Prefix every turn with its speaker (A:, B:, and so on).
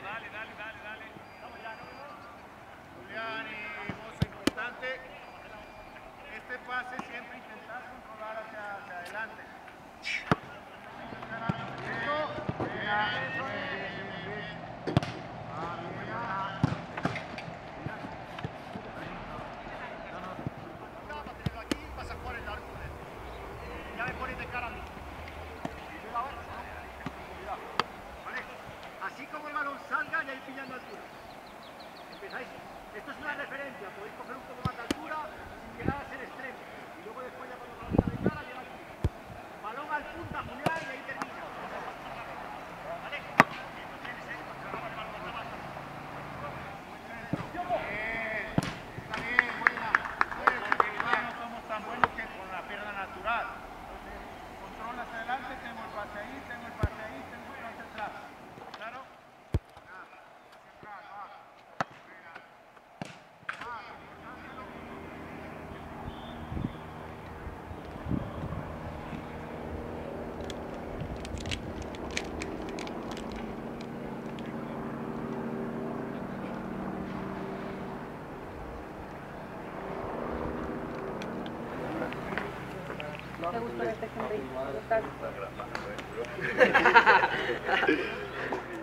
A: Julián y Mozo, importante este pase, siempre intentar controlar hacia adelante. Aquí vas a jugar el arco. Ya me pones de cara a mí. ¿Vale? Así como el balón salga, ya ir pillando altura. Empezáis. Esto es una referencia, podéis coger un poco más de altura sin llegar a ser extremo. Y luego después ya cuando el balón está de cara, llega aquí. Balón al punta, Julián, y ahí termina. ¿Vale? Está bien, buena. Porque no somos tan buenos que con la pierna natural. Entonces, control hacia adelante, tengo el pase ahí, tengo el pase ahí, tengo el pase atrás. ¿Claro?
B: Me gusta verte sonreír.